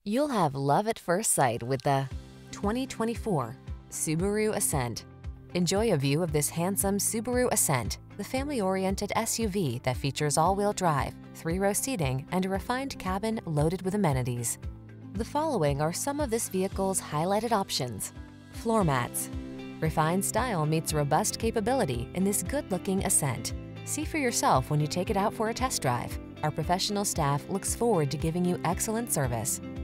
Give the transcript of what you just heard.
You'll have love at first sight with the 2024 Subaru Ascent. Enjoy a view of this handsome Subaru Ascent, the family-oriented SUV that features all-wheel drive, 3-row seating, and a refined cabin loaded with amenities. The following are some of this vehicle's highlighted options: floor mats. Refined style meets robust capability in this good-looking Ascent. See for yourself when you take it out for a test drive. Our professional staff looks forward to giving you excellent service.